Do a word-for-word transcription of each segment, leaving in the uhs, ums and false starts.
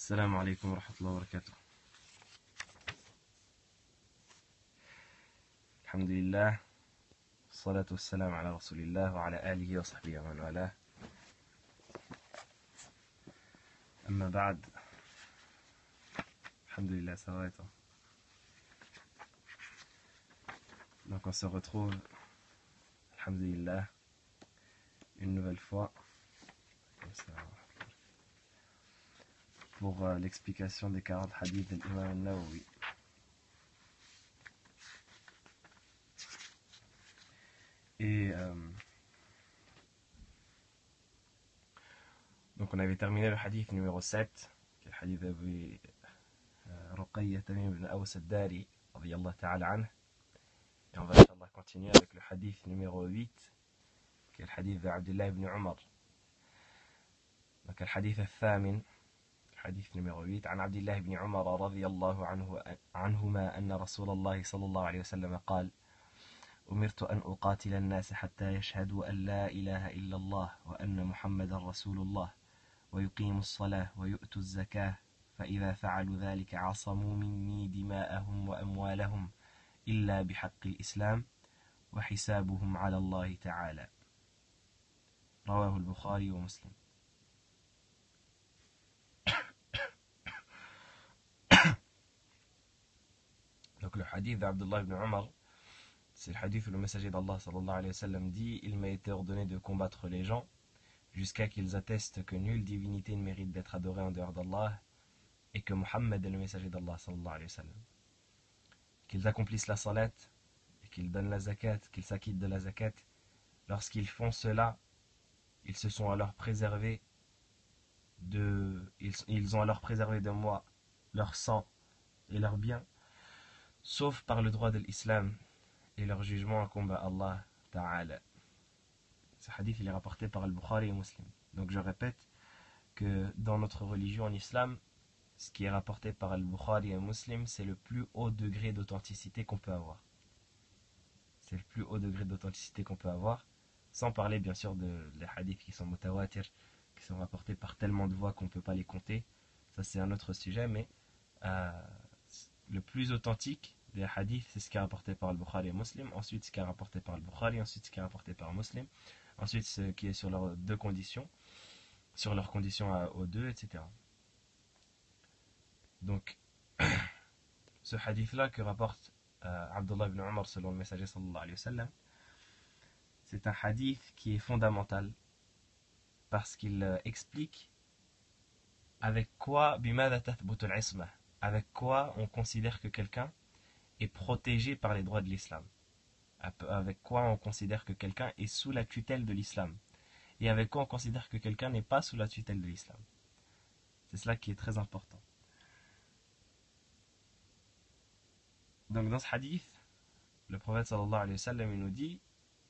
السلام عليكم ورحمة الله وبركاته. الحمد لله والصلاة والسلام على رسول الله وعلى آله وصحبه ومن والاه. أما بعد, alhamdulillah, ça va et toi? Donc on se retrouve, alhamdulillah, une nouvelle fois comme ça, pour euh, l'explication des quarante hadiths de l'imam al-Nawawi. Et euh, donc on avait terminé le hadith numéro sept, qui est le hadith d'Abu Ruqayya Tamim ibn Aws al-Dari, radiyallahu ta'ala anhu. Et on va inchallah continuer avec le hadith numéro huit, qui est le hadith d'Abdullah ibn Umar. Donc le hadith al-Thamin, حديث نمرة huit, عن عبد الله بن عمر رضي الله عنه عنهما أن رسول الله صلى الله عليه وسلم قال: أمرت أن أقاتل الناس حتى يشهدوا أن لا إله إلا الله وأن محمدا رسول الله ويقيموا الصلاة ويؤتوا الزكاة فإذا فعلوا ذلك عصموا مني دماءهم وأموالهم إلا بحق الإسلام وحسابهم على الله تعالى. رواه البخاري ومسلم. Donc le hadith d'Abdullah ibn Umar, c'est le hadith où le messager d'Allah sallallahu alayhi wa sallam dit: il m'a été ordonné de combattre les gens jusqu'à qu'ils attestent que nulle divinité ne mérite d'être adorée en dehors d'Allah et que Muhammad est le messager d'Allah sallallahu alayhi wa sallam. Qu'ils accomplissent la salat et qu'ils donnent la zakat, qu'ils s'acquittent de la zakat. Lorsqu'ils font cela, ils se sont alors préservés de, ils, ils ont alors préservé de moi leur sang et leurs biens, sauf par le droit de l'islam, et leur jugement incombe à Allah Ta'ala. Ce hadith il est rapporté par Al-Bukhari et Muslim. Donc je répète que dans notre religion en islam, ce qui est rapporté par Al-Bukhari et Muslim, c'est le plus haut degré d'authenticité qu'on peut avoir. C'est le plus haut degré d'authenticité qu'on peut avoir, sans parler bien sûr de les hadiths qui sont mutawatir, qui sont rapportés par tellement de voix qu'on ne peut pas les compter. Ça c'est un autre sujet, mais euh, le plus authentique des hadiths, c'est ce qui est rapporté par le Bukhari et Muslim, ensuite ce qui est rapporté par le Bukhari, ensuite ce qui est rapporté par Muslim, ensuite ce qui est sur leurs deux conditions, sur leurs conditions à, aux deux, et cetera. Donc, ce hadith-là que rapporte euh, Abdullah ibn Umar selon le messager sallallahu alayhi wa sallam, c'est un hadith qui est fondamental parce qu'il euh, explique avec quoi, bimada tathbutu al-isma, avec quoi on considère que quelqu'un est protégé par les droits de l'islam, avec quoi on considère que quelqu'un est sous la tutelle de l'islam, et avec quoi on considère que quelqu'un n'est pas sous la tutelle de l'islam. C'est cela qui est très important. Donc dans ce hadith, le prophète sallallahu alayhi wa sallam il nous dit: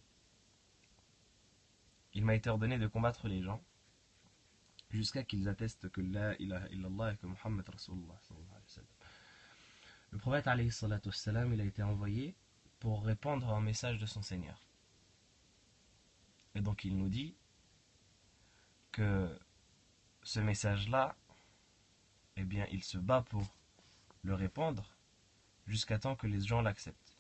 il m'a été ordonné de combattre les gens jusqu'à qu'ils attestent que la ilaha illallah et que Muhammad Rasulullah sallallahu alayhi wa sallam. Le prophète alayhi salatu wassalam, il a été envoyé pour répondre à un message de son Seigneur. Et donc il nous dit que ce message-là, eh bien, il se bat pour le répandre jusqu'à temps que les gens l'acceptent.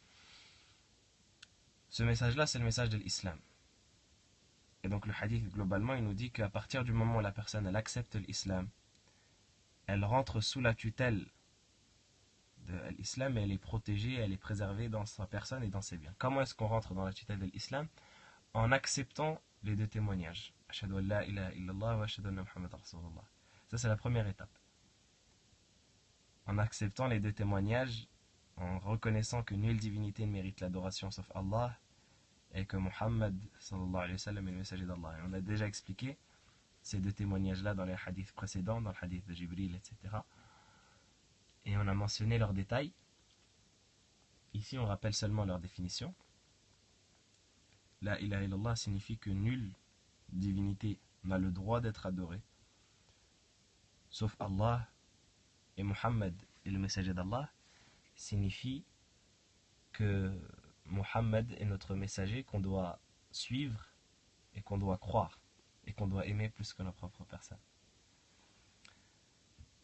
Ce message-là, c'est le message de l'islam. Et donc le hadith, globalement, il nous dit qu'à partir du moment où la personne, elle accepte l'islam, elle rentre sous la tutelle de l'islam et elle est protégée, elle est préservée dans sa personne et dans ses biens. Comment est-ce qu'on rentre dans la tutelle de l'islam? En acceptant les deux témoignages. Ashhadu an la ilaha illallah wa ashhadu anna Muhammadan rasulullah. Ça c'est la première étape. En acceptant les deux témoignages, en reconnaissant que nulle divinité ne mérite l'adoration sauf Allah et que Muhammad sallallahu alayhi wa sallam est le messager d'Allah. Et on a déjà expliqué ces deux témoignages-là dans les hadiths précédents, dans le hadith de Jibril, et cetera. Et on a mentionné leurs détails. Ici, on rappelle seulement leur définition. La ilaha illallah signifie que nulle divinité n'a le droit d'être adorée, sauf Allah, et Muhammad est le messager d'Allah, signifie que Muhammad est notre messager qu'on doit suivre et qu'on doit croire et qu'on doit aimer plus que notre propre personne.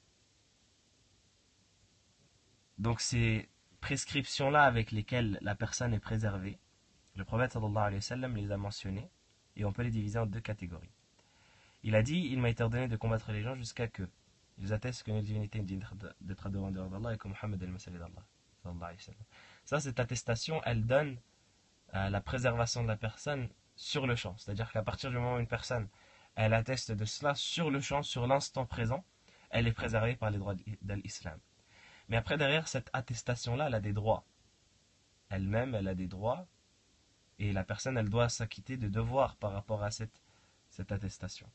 Donc ces prescriptions-là avec lesquelles la personne est préservée, le prophète sallallahu alayhi wa sallam les a mentionnées et on peut les diviser en deux catégories. Il a dit, il m'a été ordonné de combattre les gens jusqu'à que ils attestent que notre divinité est digne d'être adorée en dehors d'Allah et que Mohammed est le messager d'Allah sallallahu alayhi wa sallam. Ça, cette attestation, elle donne euh, la préservation de la personne sur le champ. C'est-à-dire qu'à partir du moment où une personne elle atteste de cela sur le champ, sur l'instant présent, elle est préservée par les droits de l'islam. Mais après, derrière cette attestation-là, elle a des droits. Elle-même, elle a des droits. Et la personne, elle doit s'acquitter de devoirs par rapport à cette, cette attestation.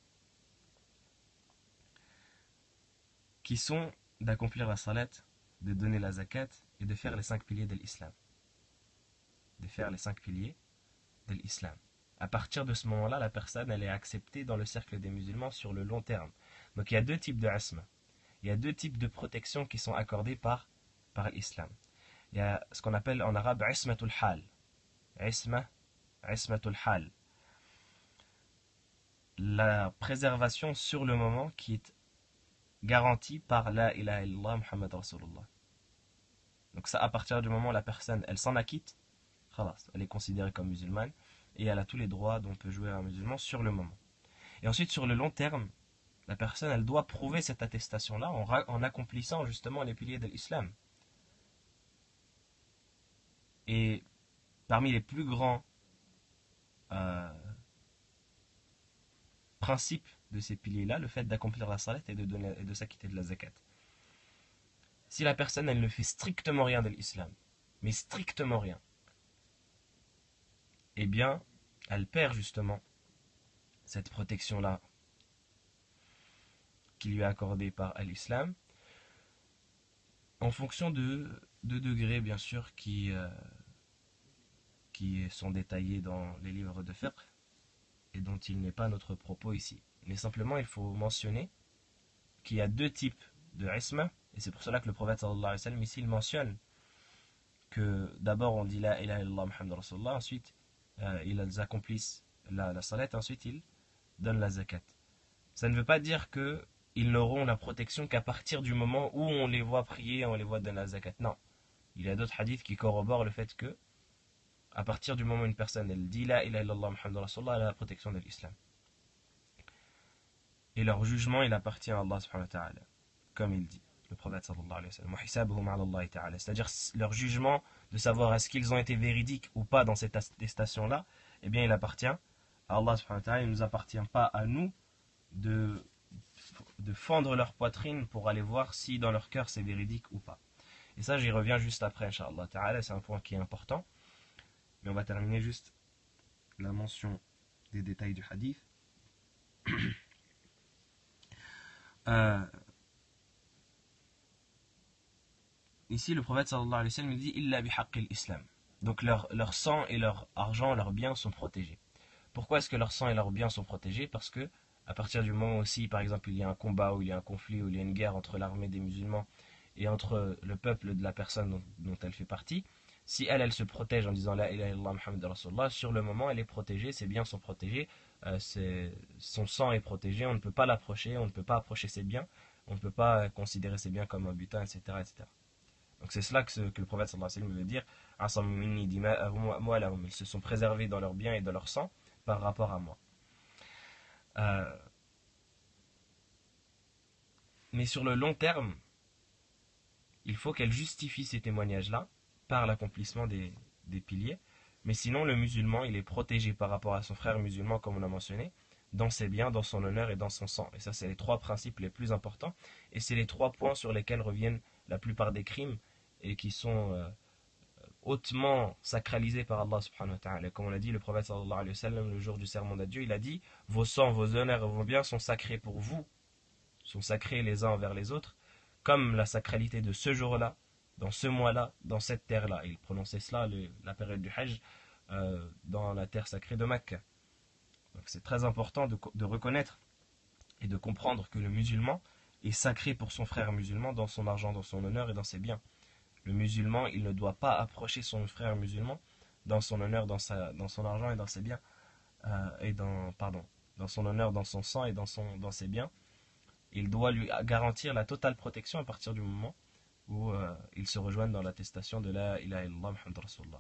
Qui sont d'accomplir la salat, de donner la zakat et de faire les cinq piliers de l'islam. De faire les cinq piliers de l'islam. À partir de ce moment-là, la personne, elle est acceptée dans le cercle des musulmans sur le long terme. Donc il y a deux types de asma. Il y a deux types de protections qui sont accordées par, par l'islam. Il y a ce qu'on appelle en arabe ismatul hal. Isma, ismatul hal. La préservation sur le moment qui est garantie par la ilaha illallah Muhammad Rasulullah. Donc ça, à partir du moment où la personne, elle s'en acquitte, elle est considérée comme musulmane et elle a tous les droits dont peut jouer un musulman sur le moment. Et ensuite, sur le long terme, la personne, elle doit prouver cette attestation-là en, en accomplissant justement les piliers de l'islam. Et parmi les plus grands euh, principes de ces piliers-là, le fait d'accomplir la salat et de, donner, et de s'acquitter de la zakat. Si la personne, elle ne fait strictement rien de l'islam, mais strictement rien, eh bien, elle perd justement cette protection-là qui lui est accordée par l'islam, en fonction de deux degrés, bien sûr, qui, euh, qui sont détaillés dans les livres de fiqh et dont il n'est pas notre propos ici. Mais simplement, il faut mentionner qu'il y a deux types de isma, et c'est pour cela que le prophète sallallahu alayhi wa sallam ici il mentionne que d'abord on dit la ilaha illallah Muhammad Rasulullah, ensuite euh, ils accomplissent la, la salat, ensuite ils donnent la zakat. Ça ne veut pas dire que ils n'auront la protection qu'à partir du moment où on les voit prier, on les voit donner la zakat. Non. Il y a d'autres hadiths qui corroborent le fait que à partir du moment où une personne elle dit la ilaha illallah Muhammad Rasulullah, elle a la protection de l'islam. Et leur jugement, il appartient à Allah subhanahu wa ta'ala, comme il dit, le prophète sallallahu alayhi wa sallam. Wa hisabuhum ala Allah ta'ala. C'est-à-dire leur jugement de savoir est-ce qu'ils ont été véridiques ou pas dans cette attestation-là, eh bien il appartient à Allah subhanahu wa ta'ala. Il ne nous appartient pas à nous de, de fendre leur poitrine pour aller voir si dans leur cœur c'est véridique ou pas. Et ça, j'y reviens juste après, Inch'Allah ta'ala, c'est un point qui est important. Mais on va terminer juste la mention des détails du hadith. Euh, ici, le prophète sallallahu alayhi wa sallam dit illa bihaqqil islam. Donc leur, leur sang et leur argent, leurs biens sont protégés. Pourquoi est-ce que leur sang et leurs biens sont protégés? Parce que à partir du moment aussi, par exemple, il y a un combat ou il y a un conflit ou il y a une guerre entre l'armée des musulmans et entre le peuple de la personne dont, dont elle fait partie, si elle, elle se protège en disant la ilaha illallah Muhammad Rasulullah, sur le moment elle est protégée, ses biens sont protégés, euh, son sang est protégé, on ne peut pas l'approcher, on ne peut pas approcher ses biens, on ne peut pas considérer ses biens comme un butin, et cetera et cetera. Donc c'est cela que, ce, que le prophète sallallahu alayhi wa sallam veut dire, ils se sont préservés dans leurs biens et dans leur sang par rapport à moi. Euh, mais sur le long terme, il faut qu'elle justifie ces témoignages-là par l'accomplissement des, des piliers. Mais sinon, le musulman, il est protégé par rapport à son frère musulman, comme on a mentionné, dans ses biens, dans son honneur et dans son sang. Et ça, c'est les trois principes les plus importants. Et c'est les trois points sur lesquels reviennent la plupart des crimes et qui sont euh, hautement sacralisés par Allah subhanahu wa ta'ala. Comme on l'a dit, le prophète sallallahu alayhi wa sallam, le jour du serment d'adieu, il a dit « Vos sangs, vos honneurs et vos biens sont sacrés pour vous, sont sacrés les uns envers les autres, comme la sacralité de ce jour-là, dans ce mois-là, dans cette terre-là. » Il prononçait cela le, la période du Hajj euh, dans la terre sacrée de Mecca. Donc c'est très important de, de reconnaître et de comprendre que le musulman est sacré pour son frère musulman dans son argent, dans son honneur et dans ses biens. Le musulman, il ne doit pas approcher son frère musulman dans son honneur, dans, sa, dans son argent et dans ses biens, euh, et dans, pardon, dans son honneur, dans son sang et dans, son, dans ses biens. Il doit lui garantir la totale protection à partir du moment où euh, ils se rejoignent dans l'attestation de la ilaha illallah Muhammad Rasulullah.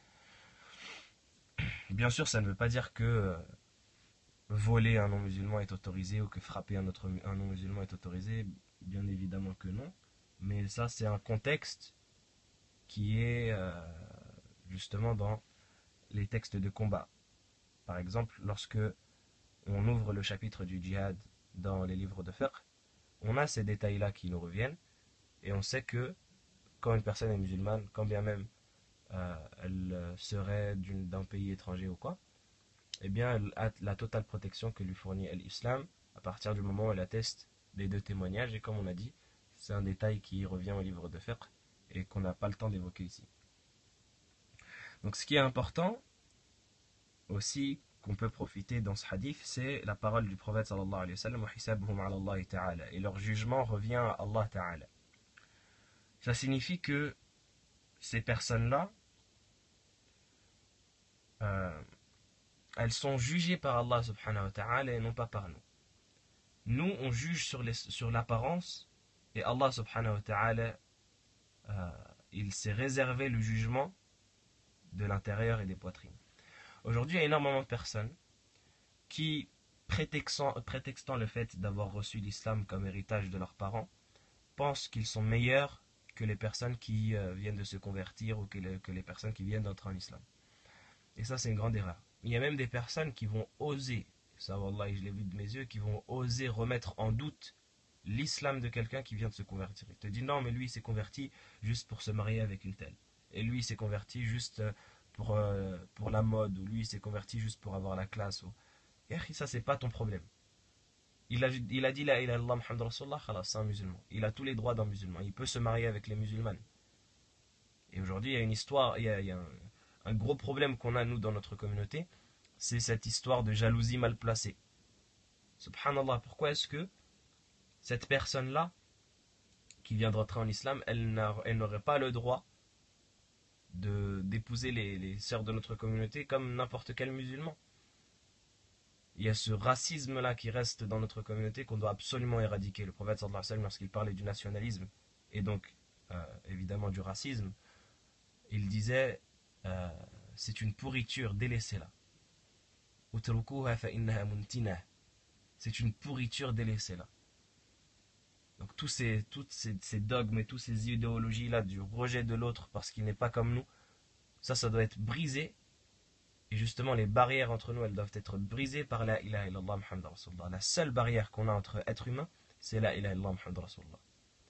Bien sûr, ça ne veut pas dire que euh, voler un non-musulman est autorisé ou que frapper un, autre, un non-musulman est autorisé. Bien évidemment que non. Mais ça, c'est un contexte qui est euh, justement dans les textes de combat. Par exemple, lorsque on ouvre le chapitre du djihad dans les livres de fiqh, on a ces détails-là qui nous reviennent et on sait que quand une personne est musulmane, quand bien même euh, elle serait d'un pays étranger ou quoi, eh bien elle a la totale protection que lui fournit l'islam à partir du moment où elle atteste des deux témoignages. Et comme on a dit, c'est un détail qui revient au livre de fiqh et qu'on n'a pas le temps d'évoquer ici. Donc ce qui est important aussi qu'on peut profiter dans ce hadith, c'est la parole du prophète sallallahu alayhi wa sallam, wa hisabuhum ala Allah ta'ala, et leur jugement revient à Allah ta'ala. Ça signifie que ces personnes-là, euh, elles sont jugées par Allah subhanahu wa ta'ala et non pas par nous. Nous, on juge sur, les, sur l'apparence, et Allah subhanahu wa ta'ala, euh, il s'est réservé le jugement de l'intérieur et des poitrines. Aujourd'hui, il y a énormément de personnes qui, prétextant, prétextant le fait d'avoir reçu l'islam comme héritage de leurs parents, pensent qu'ils sont meilleurs que les personnes qui euh, viennent de se convertir ou que, le, que les personnes qui viennent d'entrer en islam. Et ça, c'est une grande erreur. Il y a même des personnes qui vont oser, ça, wallah, je l'ai vu de mes yeux, qui vont oser remettre en doute l'islam de quelqu'un qui vient de se convertir. Il te dit non, mais lui, il s'est converti juste pour se marier avec une telle. Et lui, il s'est converti juste pour, euh, pour la mode, ou lui, il s'est converti juste pour avoir la classe. Ou... Et ça, c'est pas ton problème. Il a, il a dit la ilaha illallah Muhammad Rasulullah, c'est un musulman. Il a tous les droits d'un musulman. Il peut se marier avec les musulmanes. Et aujourd'hui, il y a une histoire, il y a, il y a un, un gros problème qu'on a, nous, dans notre communauté, c'est cette histoire de jalousie mal placée. Subhanallah, pourquoi est-ce que cette personne-là, qui vient de rentrer en islam, elle n'aurait pas le droit de, d'épouser les, les sœurs de notre communauté comme n'importe quel musulman? Il y a ce racisme-là qui reste dans notre communauté qu'on doit absolument éradiquer. Le prophète sallallahu alayhi wa sallam, lorsqu'il parlait du nationalisme et donc euh, évidemment du racisme, il disait euh, c'est une pourriture, délaissez-la. C'est une pourriture, délaissez-la. Donc tous ces, toutes ces, ces dogmes et toutes ces idéologies-là du rejet de l'autre parce qu'il n'est pas comme nous, ça, ça doit être brisé. Et justement, les barrières entre nous, elles doivent être brisées par la ilaha illallah Muhammad Rasulullah. La seule barrière qu'on a entre êtres humains, c'est la ilaha illallah Muhammad Rasulullah.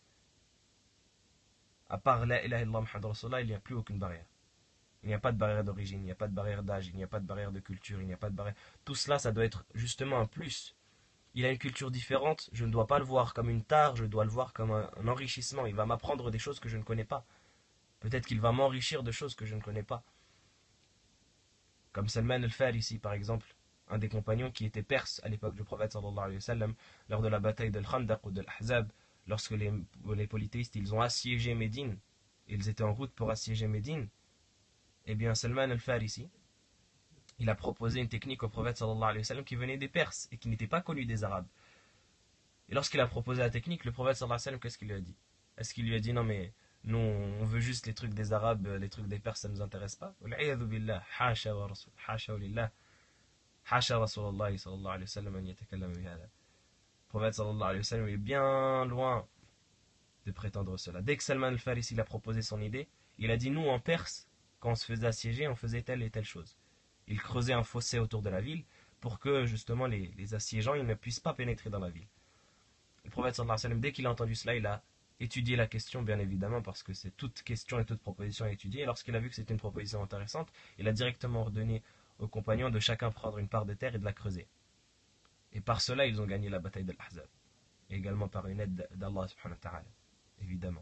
À part la ilaha illallah Muhammad Rasulullah, il n'y a plus aucune barrière. Il n'y a pas de barrière d'origine, il n'y a pas de barrière d'âge, il n'y a pas de barrière de culture, il n'y a pas de barrière... Tout cela, ça doit être justement un plus. Il a une culture différente, je ne dois pas le voir comme une tare, je dois le voir comme un, un enrichissement. Il va m'apprendre des choses que je ne connais pas. Peut-être qu'il va m'enrichir de choses que je ne connais pas. Comme Salman al-Farisi, par exemple, un des compagnons qui était perse à l'époque du prophète sallallahu alayhi wa sallam, lors de la bataille de l'Khandaq ou de l'Ahzab, lorsque les, les polythéistes ils ont assiégé Médine, ils étaient en route pour assiéger Médine, eh bien Salman al-Farisi, il a proposé une technique au prophète sallallahu alayhi wa sallam qui venait des Perses et qui n'était pas connue des Arabes. Et lorsqu'il a proposé la technique, le prophète sallallahu alayhi wa sallam, qu'est-ce qu'il lui a dit? Est-ce qu'il lui a dit non mais nous on veut juste les trucs des Arabes, les trucs des Perses, ça ne nous intéresse pas? Wal'iyadhu billah, hasha wa rasul, hasha wa lillah, hasha Rasulullah sallallahu alayhi wa sallam an yatakallama bihada. Le prophète sallallahu alayhi wa sallam est bien loin de prétendre cela. Dès que Salman al-Farisi il a proposé son idée, il a dit nous en Perse, quand on se faisait assiéger, on faisait telle et telle chose. Il creusait un fossé autour de la ville pour que justement les, les assiégeants ils ne puissent pas pénétrer dans la ville. Le prophète sallallahu alayhi wa sallam, dès qu'il a entendu cela, il a étudié la question, bien évidemment, parce que c'est toute question et toute proposition à étudier. Et lorsqu'il a vu que c'était une proposition intéressante, il a directement ordonné aux compagnons de chacun prendre une part de terre et de la creuser. Et par cela, ils ont gagné la bataille de l'Ahzab. Et également par une aide d'Allah subhanahu wa ta'ala, évidemment.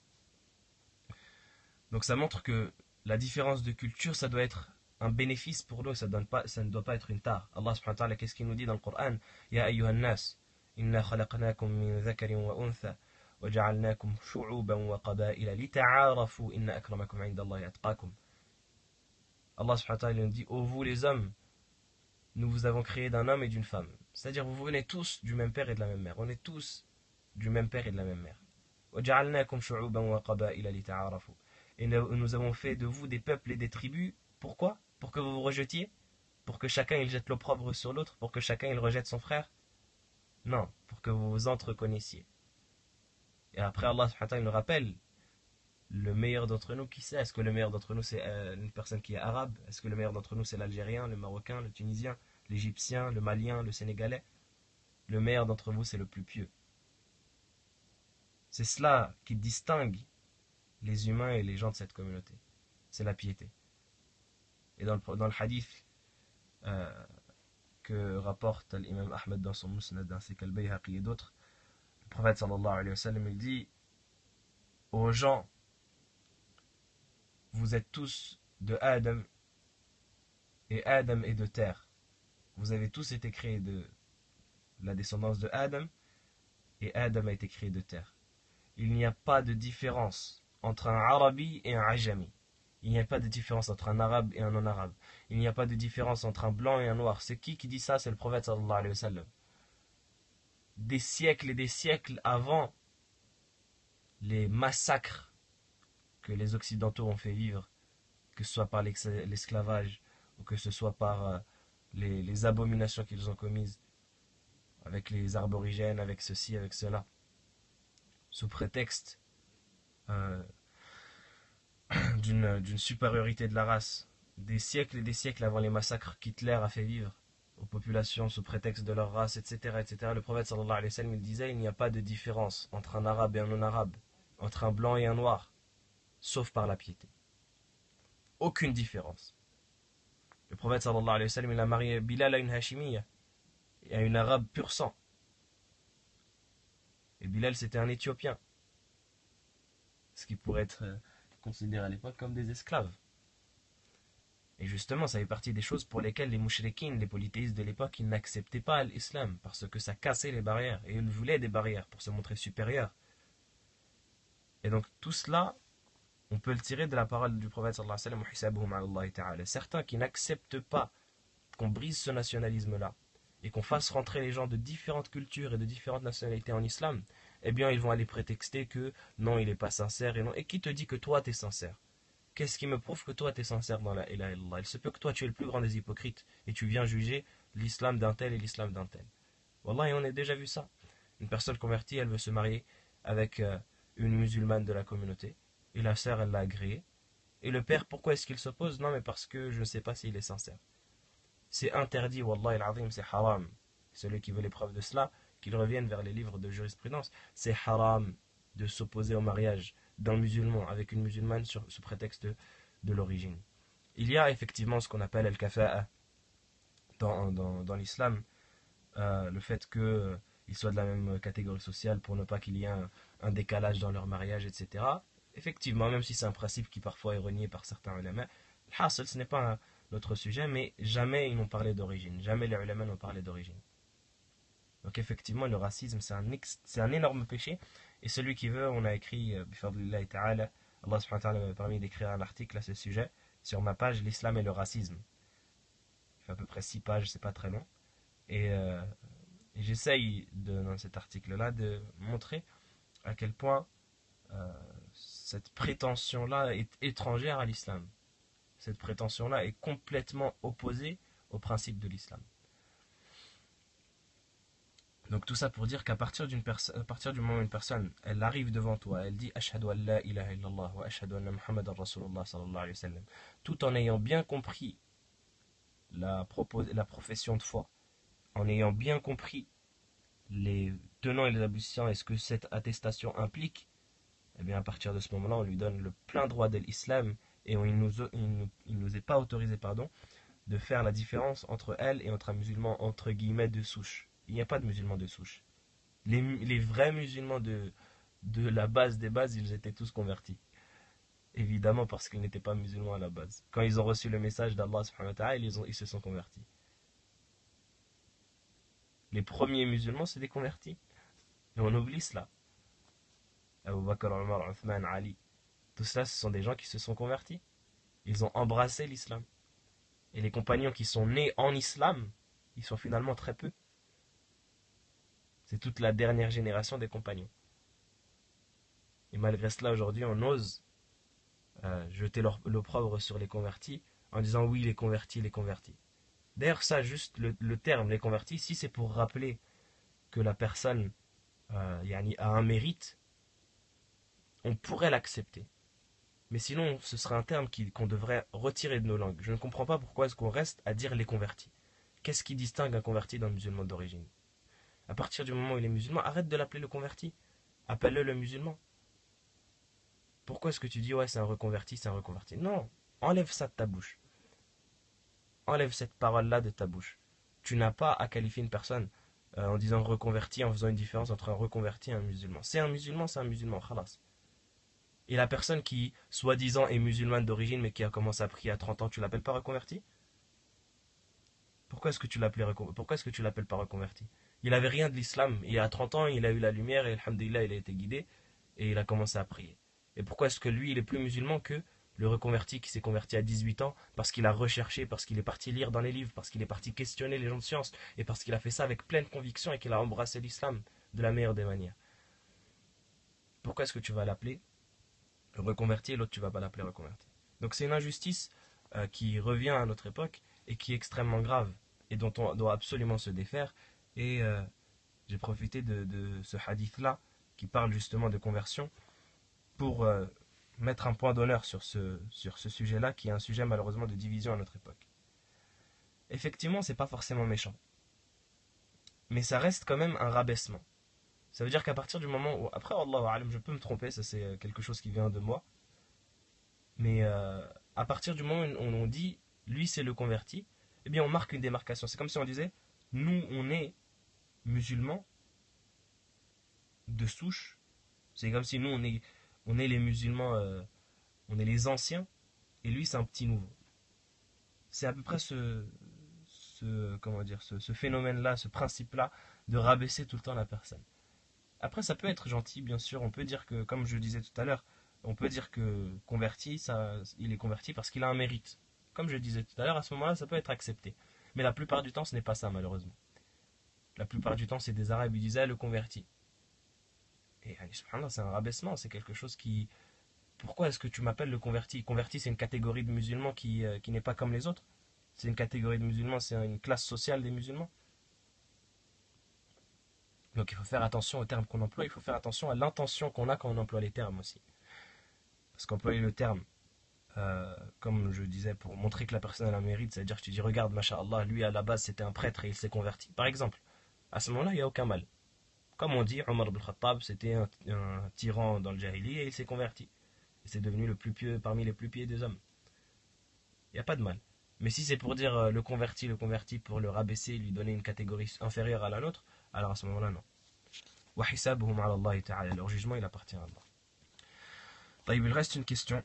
Donc ça montre que la différence de culture, ça doit être un bénéfice pour nous, ça, donne pas, ça ne doit pas être une tare. Allah subhanahu wa ta'ala, qu'est-ce qu'il nous dit dans le Coran? Ya ayyuhan nas, inna khalaqnakum min dhakarin wa untha, wa ja'alnakum shu'uban wa qaba'ila lita'arafu inna akramakum 'inda Allahi atqakum. Allah subhanahu wa ta'ala nous dit, ô vous les hommes, nous vous avons créé d'un homme et d'une femme. C'est-à-dire vous venez tous du même père et de la même mère. On est tous du même père et de la même mère. وَجَعَلْنَاكُمْ شُعُوبًا وَقَبَائِلَ لِتَعَارَفُوا. Et nous avons fait de vous des peuples et des tribus. Pourquoi? Pour que vous vous rejetiez? Pour que chacun il jette l'opprobre sur l'autre? Pour que chacun il rejette son frère? Non, pour que vous vous entreconnaissiez. Et après Allah subhanahu wa ta'ala nous rappelle le meilleur d'entre nous, qui c'est? Est-ce que le meilleur d'entre nous c'est une personne qui est arabe? Est-ce que le meilleur d'entre nous c'est l'Algérien, le Marocain, le Tunisien, l'Égyptien, le Malien, le Sénégalais? Le meilleur d'entre vous c'est le plus pieux. C'est cela qui distingue les humains et les gens de cette communauté. C'est la piété. Et dans le, dans le hadith euh, que rapporte l'imam Ahmed dans son Musnad, ainsi qu'Al-Bayhaqi et d'autres, le prophète sallallahu alayhi wa sallam il dit aux gens: vous êtes tous de Adam, et Adam est de terre. Vous avez tous été créés de la descendance de Adam, et Adam a été créé de terre. Il n'y a pas de différence entre un Arabi et un Ajami. Il n'y a pas de différence entre un arabe et un non-arabe. Il n'y a pas de différence entre un blanc et un noir. C'est qui qui dit ça? C'est le prophète sallallahu alayhi wa sallam. Des siècles et des siècles avant les massacres que les Occidentaux ont fait vivre, que ce soit par l'esclavage ou que ce soit par les, les abominations qu'ils ont commises avec les aborigènes, avec ceci, avec cela, sous prétexte euh, d'une d'une supériorité de la race, des siècles et des siècles avant les massacres qu'Hitler a fait vivre aux populations sous prétexte de leur race, et cetera, et cetera. Le prophète sallallahu alayhi wa sallam il disait: il n'y a pas de différence entre un arabe et un non-arabe, entre un blanc et un noir, sauf par la piété. Aucune différence. Le prophète sallallahu alayhi wa sallam il a marié Bilal à une Hashimiyya, et à une arabe pur sang. Et Bilal c'était un Éthiopien, ce qui pourrait être considéré à l'époque comme des esclaves. Et justement, ça fait partie des choses pour lesquelles les mouchriquines, les polythéistes de l'époque, ils n'acceptaient pas l'islam, parce que ça cassait les barrières, et ils voulaient des barrières pour se montrer supérieurs. Et donc tout cela, on peut le tirer de la parole du prophète sallallahu alayhi wa sallam. Certains qui n'acceptent pas qu'on brise ce nationalisme-là, et qu'on fasse rentrer les gens de différentes cultures et de différentes nationalités en islam, eh bien ils vont aller prétexter que non, il n'est pas sincère, et non. Et qui te dit que toi tu es sincère? Qu'est-ce qui me prouve que toi tu es sincère dans la ilaha illallah? Il se peut que toi tu es le plus grand des hypocrites, et tu viens juger l'islam d'un tel et l'islam d'un tel. Wallah, et on a déjà vu ça. Une personne convertie, elle veut se marier avec euh, une musulmane de la communauté, et la sœur elle l'a agréé. Et le père, pourquoi est-ce qu'il s'oppose? Non, mais parce que je ne sais pas s'il est sincère. C'est interdit, wallah al-azim, c'est haram. Celui qui veut les preuves de cela, qu'il revienne vers les livres de jurisprudence. C'est haram de s'opposer au mariage d'un musulman avec une musulmane sur, sous prétexte de, de l'origine. Il y a effectivement ce qu'on appelle al-kafa'a dans, dans, dans l'islam, euh, le fait qu'ils euh, soient de la même catégorie sociale pour ne pas qu'il y ait un, un décalage dans leur mariage, et cetera. Effectivement, même si c'est un principe qui parfois est renié par certains ulama, al-hasl, ce n'est pas un, notre sujet, mais jamais ils n'ont parlé d'origine, jamais les ulama n'ont parlé d'origine. Donc effectivement, le racisme, c'est un, ex, c'est un énorme péché, et celui qui veut, on a écrit, euh, bifadlillahi ta'ala, Allah subhanahu wa ta'ala m'a permis d'écrire un article à ce sujet, sur ma page, l'islam et le racisme. Il fait à peu près six pages, c'est pas très long, et, euh, et j'essaye, de, dans cet article-là, de montrer à quel point euh, cette prétention-là est étrangère à l'islam. Cette prétention-là est complètement opposée au principe de l'islam. Donc tout ça pour dire qu'à partir, d'une perso- à partir du moment où une personne, elle arrive devant toi, elle dit Ashhadu an la ilaha illallah wa ashhadu anna Muhammadan Rasulullah sallallahu alayhi wa sallam, tout en ayant bien compris la, propos- la profession de foi, en ayant bien compris les tenants et les aboutissants et ce que cette attestation implique, et bien à partir de ce moment-là, on lui donne le plein droit de l'islam et on, il ne nous, il il nous est pas autorisé pardon, de faire la différence entre elle et entre un musulman entre guillemets de souche. Il n'y a pas de musulmans de souche. Les, les vrais musulmans de, de la base des bases, ils étaient tous convertis. Évidemment parce qu'ils n'étaient pas musulmans à la base. Quand ils ont reçu le message d'Allah subhanahu wa ta'ala, ils, ont, ils se sont convertis. Les premiers musulmans, c'est des convertis. Et on oublie cela. Abu Bakr, Omar, Uthman, Ali. Tout cela, ce sont des gens qui se sont convertis. Ils ont embrassé l'islam. Et les compagnons qui sont nés en islam, ils sont finalement très peu. C'est toute la dernière génération des compagnons. Et malgré cela, aujourd'hui, on ose euh, jeter l'opprobre sur les convertis en disant oui, les convertis, les convertis. D'ailleurs, ça, juste le, le terme, les convertis, si c'est pour rappeler que la personne euh, yani, a un mérite, on pourrait l'accepter. Mais sinon, ce serait un terme qui, qu'on devrait retirer de nos langues. Je ne comprends pas pourquoi est-ce qu'on reste à dire les convertis. Qu'est-ce qui distingue un converti d'un musulman d'origine? À partir du moment où il est musulman, arrête de l'appeler le converti. Appelle-le le musulman. Pourquoi est-ce que tu dis ouais c'est un reconverti, c'est un reconverti? Non, enlève ça de ta bouche. Enlève cette parole-là de ta bouche. Tu n'as pas à qualifier une personne euh, en disant reconverti, en faisant une différence entre un reconverti et un musulman. C'est un musulman, c'est un musulman, khalas. Et la personne qui, soi-disant, est musulmane d'origine, mais qui a commencé à prier à trente ans, tu l'appelles pas reconverti? Pourquoi est-ce que tu l'appelles Pourquoi est-ce que tu l'appelles pas reconverti? Il avait rien de l'islam. Il a trente ans, il a eu la lumière et alhamdoulilah, il a été guidé et il a commencé à prier. Et pourquoi est-ce que lui, il est plus musulman que le reconverti qui s'est converti à dix-huit ans parce qu'il a recherché, parce qu'il est parti lire dans les livres, parce qu'il est parti questionner les gens de science et parce qu'il a fait ça avec pleine conviction et qu'il a embrassé l'islam de la meilleure des manières? Pourquoi est-ce que tu vas l'appeler reconverti et l'autre tu vas pas l'appeler reconverti? Donc c'est une injustice euh, qui revient à notre époque et qui est extrêmement grave et dont on doit absolument se défaire. Et euh, j'ai profité de, de ce hadith là qui parle justement de conversion pour euh, mettre un point d'honneur sur ce, sur ce sujet là qui est un sujet malheureusement de division à notre époque. Effectivement, c'est pas forcément méchant, mais ça reste quand même un rabaissement. Ça veut dire qu'à partir du moment où, après, Wallahu a'lam, je peux me tromper, ça c'est quelque chose qui vient de moi, mais euh, à partir du moment où on dit lui c'est le converti, eh bien on marque une démarcation. C'est comme si on disait nous on est musulmans de souche. C'est comme si nous on est, on est les musulmans, euh, on est les anciens, et lui c'est un petit nouveau. C'est à peu près ce, ce comment dire, ce, ce phénomène-là, ce principe-là de rabaisser tout le temps la personne. Après ça peut être gentil, bien sûr. On peut dire que, comme je disais tout à l'heure, on peut dire que converti, ça, il est converti parce qu'il a un mérite. Comme je disais tout à l'heure, à ce moment-là, ça peut être accepté. Mais la plupart du temps, ce n'est pas ça, malheureusement. La plupart du temps, c'est des Arabes qui disaient le converti. Et subhanallah, c'est un rabaissement, c'est quelque chose qui... Pourquoi est-ce que tu m'appelles le converti? Converti, c'est une catégorie de musulmans qui, euh, qui n'est pas comme les autres. C'est une catégorie de musulmans, c'est une classe sociale des musulmans. Donc il faut faire attention aux termes qu'on emploie, il faut faire attention à l'intention qu'on a quand on emploie les termes aussi. Parce qu'employer le terme, euh, comme je disais, pour montrer que la personne a un mérite, c'est-à-dire que tu dis, regarde, masha'Allah, lui à la base c'était un prêtre et il s'est converti. Par exemple, à ce moment-là, il n'y a aucun mal. Comme on dit, Omar ibn Khattab, c'était un, un tyran dans le Jahili et il s'est converti. Et c'est devenu le plus pieux, parmi les plus pieux des hommes. Il n'y a pas de mal. Mais si c'est pour dire euh, le converti, le converti, pour le rabaisser, lui donner une catégorie inférieure à la nôtre, alors à ce moment-là, non. وَحِسَابُهُمْ عَلَى اللَّهِ تَعَالَى. Leur jugement, il appartient à Allah. طيب, il reste une question.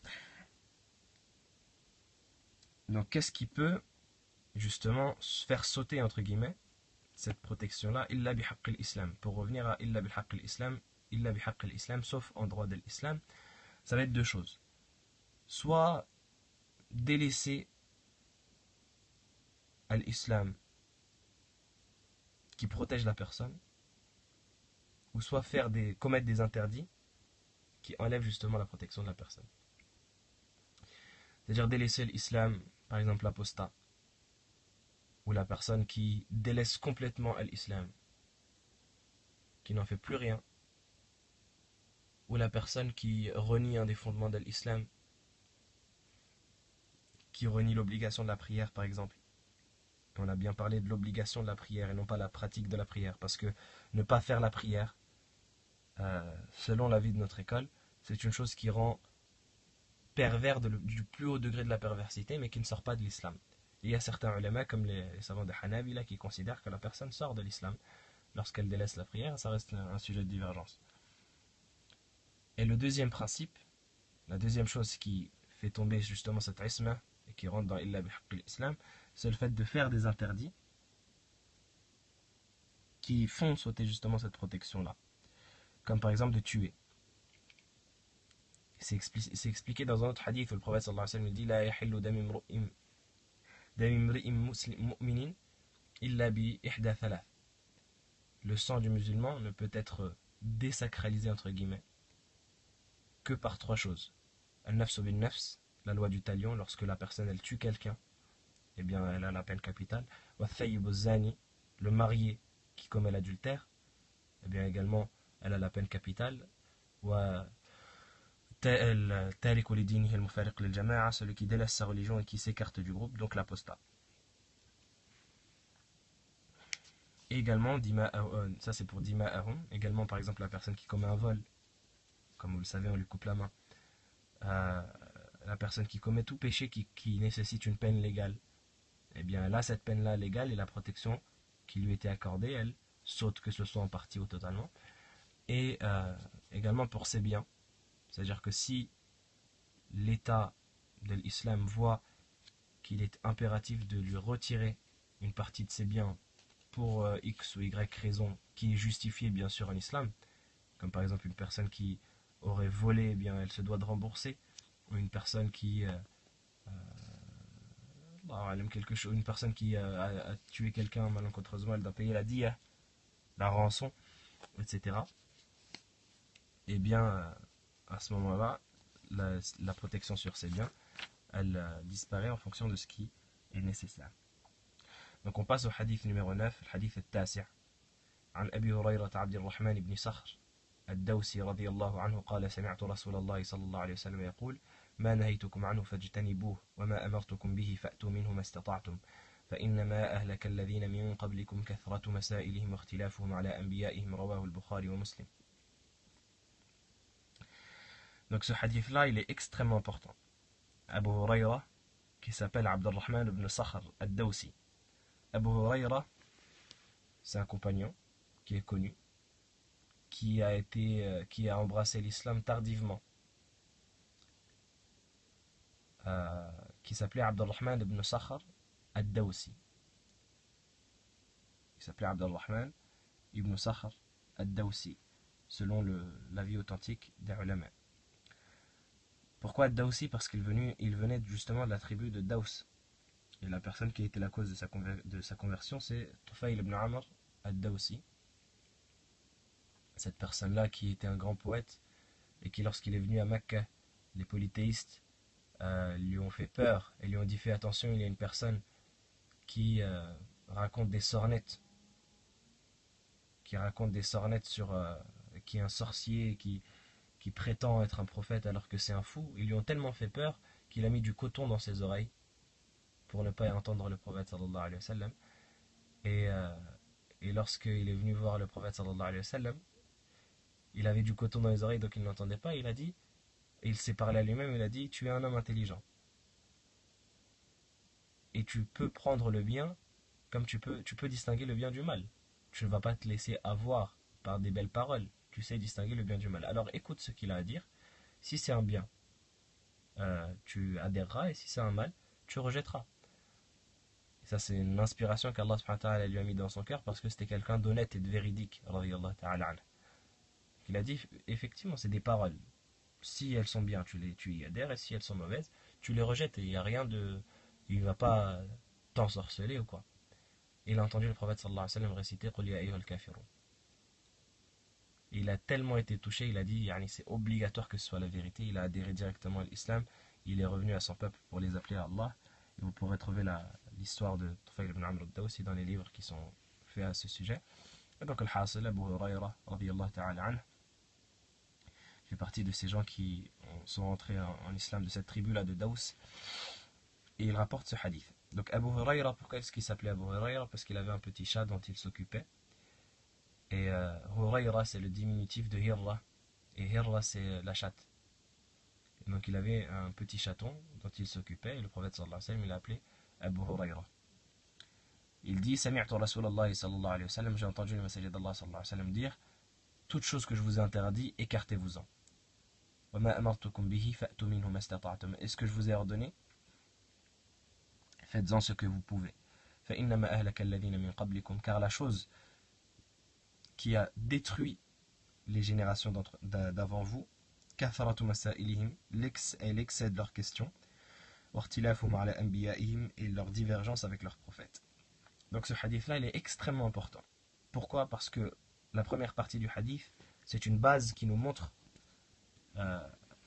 Donc, qu'est-ce qui peut, justement, faire sauter, entre guillemets, cette protection-là, illa bihaqq al-islam. Pour revenir à illa bihaqq al-islam, illa bihaqq al-islam, sauf en droit de l'islam, ça va être deux choses. Soit délaisser à l'islam qui protège la personne, ou soit faire des, commettre des interdits qui enlèvent justement la protection de la personne. C'est-à-dire délaisser l'islam, par exemple l'apostat, ou la personne qui délaisse complètement l'islam, qui n'en fait plus rien, ou la personne qui renie un des fondements de l'islam, qui renie l'obligation de la prière par exemple. On a bien parlé de l'obligation de la prière et non pas la pratique de la prière, parce que ne pas faire la prière, euh, selon l'avis de notre école, c'est une chose qui rend pervers de le, du plus haut degré de la perversité, mais qui ne sort pas de l'islam. Il y a certains ulama, comme les, les savants de Hanabila, qui considèrent que la personne sort de l'islam lorsqu'elle délaisse la prière. Ça reste un, un sujet de divergence. Et le deuxième principe, la deuxième chose qui fait tomber justement cette isma et qui rentre dans illa bihaqq l'islam, c'est le fait de faire des interdits qui font sauter justement cette protection-là. Comme par exemple de tuer. C'est expliqué, c'est expliqué dans un autre hadith où le prophète sallallahu alayhi wa sallam dit la yahillu dami imri'in mu'minin illa bi ihda thalath. Le sang du musulman ne peut être désacralisé entre guillemets que par trois choses. An-nafs bin nafs, la loi du talion, lorsque la personne elle tue quelqu'un, eh bien elle a la peine capitale. Wa thayyib zani, le marié qui commet l'adultère, eh bien également elle a la peine capitale. Wa tariku li dinihi al-mufariq lil jama'a, celui qui délaisse sa religion et qui s'écarte du groupe, donc l'apostat. Et également, ça c'est pour dima'ahum, également par exemple la personne qui commet un vol, comme vous le savez on lui coupe la main, euh, la personne qui commet tout péché qui, qui nécessite une peine légale, eh bien là cette peine là légale et la protection qui lui était accordée, elle saute, que ce soit en partie ou totalement. Et euh, également pour ses biens, c'est-à-dire que si l'État de l'islam voit qu'il est impératif de lui retirer une partie de ses biens pour euh, X ou Y raison qui est justifiée bien sûr en islam, comme par exemple une personne qui aurait volé, eh bien elle se doit de rembourser, ou une personne qui euh, euh, quelque chose, une personne qui euh, a, a tué quelqu'un malencontreusement, elle doit payer la diya, la rançon, et cetera. Et bien euh, à ce moment-là, la, la protection sur ses biens, elle euh, disparaît en fonction de ce qui est nécessaire. Donc on passe au hadith numéro neuf, le hadith التاسع. عن أبي هريرة عبد الرحمن بن صخر الدوسي رضي الله عنه قال سمعت رسول الله صلى الله عليه وسلم يقول ما نهيتكم عنه فاجتنبوه وما أمرتكم به فأتوا منه ما استطعتم فإنما أهلك الذين من قبلكم كثرة مسائلهم واختلافهم على أنبيائهم رواه البخاري ومسلم. Donc ce hadith là il est extrêmement important. Abu Hurayra qui s'appelle Abdurrahman ibn Sakhr al-Dawsi. Abu Hurayra, c'est un compagnon qui est connu, qui a été, euh, qui a embrassé l'islam tardivement, euh, qui s'appelait Abdurrahman ibn Sakhr al-Dawsi. Il s'appelait Abdurrahman ibn Sakhr al-Dawsi, selon le, la vie authentique des ulama. Pourquoi al-Dawsi? Parce qu'il venait, il venait justement de la tribu de Daws. Et la personne qui a été la cause de sa, conver de sa conversion, c'est Tufayl ibn Amr al-Dawsi. Cette personne-là qui était un grand poète et qui, lorsqu'il est venu à Mecca, les polythéistes euh, lui ont fait peur et lui ont dit fais attention, il y a une personne qui euh, raconte des sornettes, qui raconte des sornettes sur euh, qui est un sorcier, qui, qui prétend être un prophète alors que c'est un fou. Ils lui ont tellement fait peur qu'il a mis du coton dans ses oreilles pour ne pas entendre le prophète sallallahu alayhi wa sallam. Et, euh, et lorsqu'il est venu voir le prophète sallallahu alayhi wa sallam, il avait du coton dans les oreilles donc il n'entendait pas. Il a dit, et il s'est parlé à lui-même, il a dit tu es un homme intelligent et tu peux prendre le bien comme tu peux, tu peux distinguer le bien du mal. Tu ne vas pas te laisser avoir par des belles paroles, tu sais distinguer le bien du mal. Alors écoute ce qu'il a à dire. Si c'est un bien, euh, tu adhéreras, et si c'est un mal, tu rejetteras. Et ça c'est une inspiration qu'Allah subhanahu wa ta'ala lui a mis dans son cœur parce que c'était quelqu'un d'honnête et de véridique, radiyallahu ta'ala anhu. Il a dit effectivement c'est des paroles. Si elles sont bien, tu, les, tu y adhères, et si elles sont mauvaises, tu les rejettes, et il n'y a rien de... il ne va pas t'ensorceler ou quoi. Et il a entendu le prophète sallallahu alayhi wa sallam réciter Qul ya ayyuhal kafirun. Il a tellement été touché, il a dit yani, c'est obligatoire que ce soit la vérité. Il a adhéré directement à l'islam, il est revenu à son peuple pour les appeler à Allah. Et vous pourrez trouver l'histoire de Tufayl ibn Amr al-Dawsi dans les livres qui sont faits à ce sujet. Et donc al-Hasil, Abu Hurayra radiyallahu ta'ala anhu fait partie de ces gens qui sont entrés en, en islam de cette tribu-là de Daws. Et il rapporte ce hadith. Donc Abu Hurayra, pourquoi est-ce qu'il s'appelait Abu Hurayra? Parce qu'il avait un petit chat dont il s'occupait. Et euh, Hurayra, c'est le diminutif de Hirra. Et Hirra, c'est la chatte. Et donc il avait un petit chaton dont il s'occupait. Et le prophète sallallahu alayhi wa sallam, il l'a appelé Abu Hurayra. Il dit, Sami'tu Rasulallah sallallahu alayhi wa sallam, j'ai entendu le messager d'Allah sallallahu alayhi wa sallam dire, toute chose que je vous ai interdit, écartez-vous-en. Et ce que je vous ai ordonné, faites-en ce que vous pouvez. Car la chose qui a détruit les générations d'avant vous, l'excès de leurs questions, et leur divergence avec leurs prophètes. Donc ce hadith-là, il est extrêmement important. Pourquoi? Parce que la première partie du hadith, c'est une base qui nous montre euh,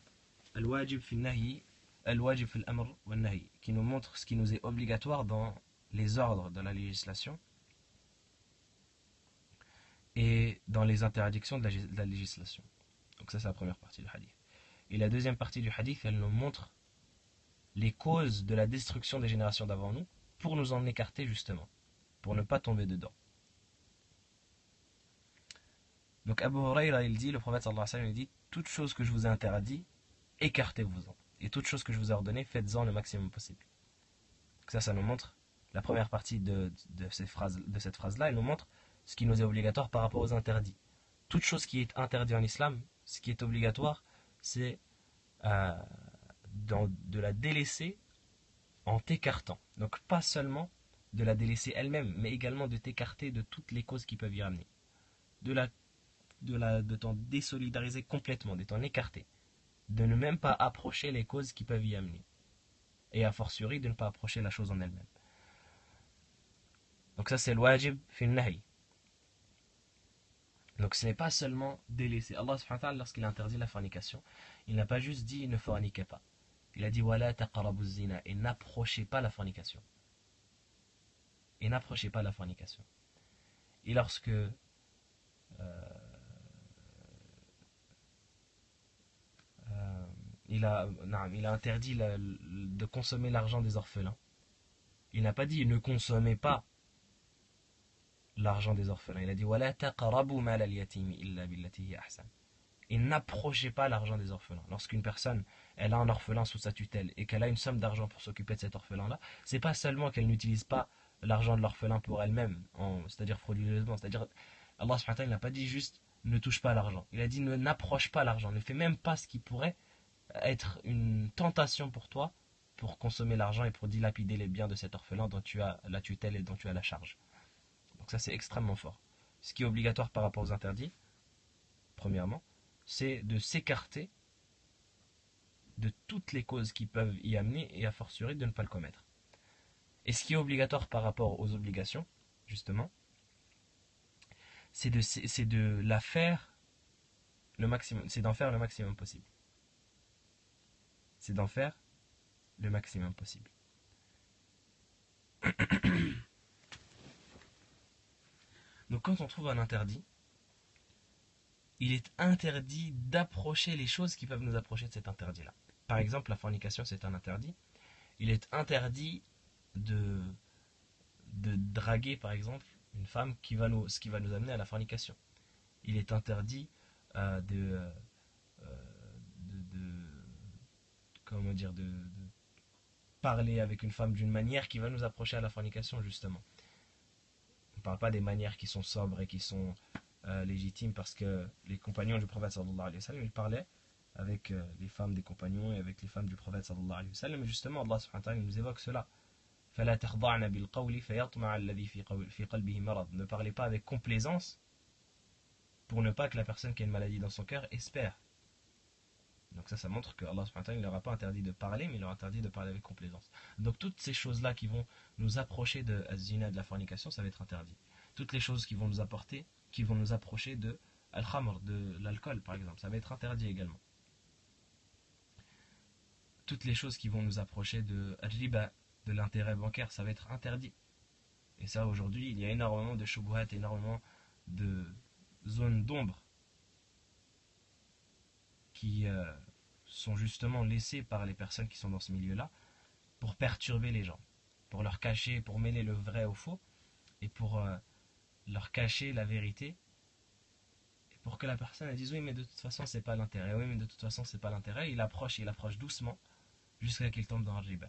al-wajib fi al-nahi, al-wajib fi al-amr wa al-nahi, qui nous montre ce qui nous est obligatoire dans les ordres de la législation et dans les interdictions de la, de la législation. Donc ça c'est la première partie du hadith. Et la deuxième partie du hadith, elle nous montre les causes de la destruction des générations d'avant nous pour nous en écarter justement, pour ne pas tomber dedans. Donc Abu Huraira, il dit, le prophète sallallahu alayhi wa sallam, il dit, toute chose que je vous ai interdit, écartez-vous-en. Et toute chose que je vous ai ordonnée, faites-en le maximum possible. Donc ça, ça nous montre, la première partie de, de, ces phrases, de cette phrase-là, elle nous montre ce qui nous est obligatoire par rapport aux interdits. Toute chose qui est interdite en islam, ce qui est obligatoire, c'est euh, dans, de la délaisser en t'écartant. Donc pas seulement de la délaisser elle-même, mais également de t'écarter de toutes les causes qui peuvent y amener. De, la, de, la, de t'en désolidariser complètement, de t'en écarter. De ne même pas approcher les causes qui peuvent y amener. Et a fortiori de ne pas approcher la chose en elle-même. Donc ça c'est le wajib fi nahi. Donc ce n'est pas seulement délaisser. Allah subhanahu wa ta'ala, lorsqu'il a interdit la fornication, il n'a pas juste dit ne forniquez pas. Il a dit wala taqrabu zina, et n'approchez pas la fornication. Et n'approchez pas la fornication. Et lorsque euh, euh, il, a, non, il a interdit la, de consommer l'argent des orphelins, il n'a pas dit ne consommez pas l'argent des orphelins. Il a dit wala taqrabu mal al-yatimi illa billati hi ahsan. Et n'approchez pas l'argent des orphelins. Lorsqu'une personne, elle a un orphelin sous sa tutelle et qu'elle a une somme d'argent pour s'occuper de cet orphelin-là, c'est pas seulement qu'elle n'utilise pas l'argent de l'orphelin pour elle-même, c'est-à-dire frauduleusement, c'est-à-dire Allah subhanahu wa ta'ala n'a pas dit juste ne touche pas l'argent. Il a dit ne n'approche pas l'argent, ne fais même pas ce qui pourrait être une tentation pour toi pour consommer l'argent et pour dilapider les biens de cet orphelin dont tu as la tutelle et dont tu as la charge. Donc ça c'est extrêmement fort. Ce qui est obligatoire par rapport aux interdits, premièrement, c'est de s'écarter de toutes les causes qui peuvent y amener et a fortiori de ne pas le commettre. Et ce qui est obligatoire par rapport aux obligations, justement, c'est de, c'est de la faire le maximum, c'est d'en faire le maximum possible. C'est d'en faire le maximum possible. Donc quand on trouve un interdit, il est interdit d'approcher les choses qui peuvent nous approcher de cet interdit-là. Par exemple, la fornication, c'est un interdit. Il est interdit de, de draguer, par exemple, une femme qui va nous, ce qui va nous amener à la fornication. Il est interdit euh, de, euh, de, de, comment dire, de, de parler avec une femme d'une manière qui va nous approcher à la fornication, justement. On ne parle pas des manières qui sont sobres et qui sont euh, légitimes, parce que les compagnons du prophète sallallahu alayhi wa sallam, ils parlaient avec euh, les femmes des compagnons et avec les femmes du prophète sallallahu alayhi wa sallam, et justement Allah subhanahu wa ta'ala nous évoque cela. فَلَا تَخْضَعْنَ بِالْقَوْلِ فَيَطْمَعَ الَّذِي فِي قَلْبِهِ مَرَضٌ. Ne parlez pas avec complaisance pour ne pas que la personne qui a une maladie dans son cœur espère. Donc ça, ça montre que Allah subhanahu wa ta'ala, il ne leur a pas interdit de parler, mais il leur a interdit de parler avec complaisance. Donc toutes ces choses-là qui vont nous approcher de az-zina, de la fornication, ça va être interdit. Toutes les choses qui vont nous apporter, qui vont nous approcher de al-khamr, de l'alcool par exemple, ça va être interdit également. Toutes les choses qui vont nous approcher de al-riba, de l'intérêt bancaire, ça va être interdit. Et ça, aujourd'hui, il y a énormément de shubuhat, énormément de zones d'ombre qui euh, sont justement laissées par les personnes qui sont dans ce milieu-là pour perturber les gens, pour leur cacher, pour mêler le vrai au faux, et pour euh, leur cacher la vérité, et pour que la personne elle dise oui mais de toute façon c'est pas l'intérêt, oui mais de toute façon c'est pas l'intérêt, il approche, il approche doucement jusqu'à qu'il tombe dans le riba.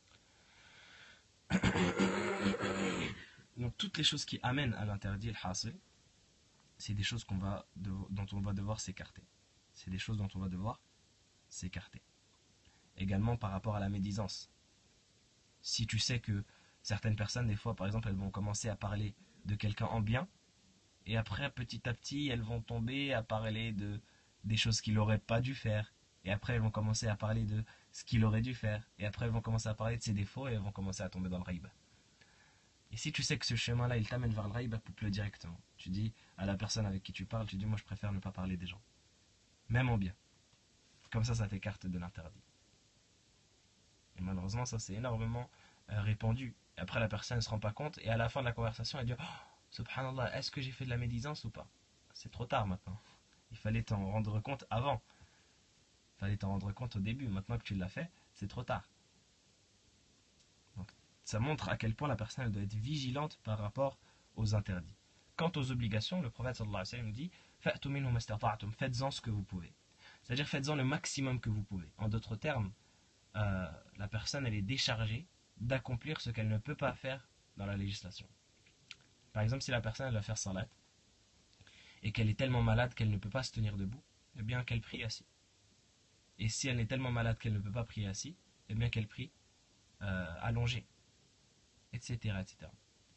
Donc toutes les choses qui amènent à l'interdit, le hasil, c'est des choses qu'on va, dont on va devoir s'écarter. C'est des choses dont on va devoir s'écarter. Également par rapport à la médisance. Si tu sais que certaines personnes, des fois, par exemple, elles vont commencer à parler de quelqu'un en bien, et après, petit à petit, elles vont tomber à parler de des choses qu'il n'aurait pas dû faire, et après, elles vont commencer à parler de ce qu'il aurait dû faire, et après, elles vont commencer à parler de ses défauts, et elles vont commencer à tomber dans le riba. Et si tu sais que ce chemin-là, il t'amène vers le riba, coupe-le directement. Tu dis à la personne avec qui tu parles, tu dis, moi, je préfère ne pas parler des gens. Même en bien. Comme ça, ça t'écarte de l'interdit. Et malheureusement, ça c'est énormément euh, répandu. Et après, la personne ne se rend pas compte, et à la fin de la conversation, elle dit oh, subhanallah, est-ce que j'ai fait de la médisance ou pas? C'est trop tard maintenant. Il fallait t'en rendre compte avant. Il fallait t'en rendre compte au début. Maintenant que tu l'as fait, c'est trop tard. Donc, ça montre à quel point la personne elle doit être vigilante par rapport aux interdits. Quant aux obligations, le prophète sallallahu alayhi wa sallam nous dit fa'tu minhu mastata'tum, faites-en ce que vous pouvez. C'est-à-dire faites-en le maximum que vous pouvez. En d'autres termes, euh, la personne elle est déchargée d'accomplir ce qu'elle ne peut pas faire dans la législation. Par exemple, si la personne elle va faire salat et qu'elle est tellement malade qu'elle ne peut pas se tenir debout, eh bien qu'elle prie assis. Et si elle est tellement malade qu'elle ne peut pas prier assis, eh bien qu'elle prie euh, allongée, et cetera, et cetera.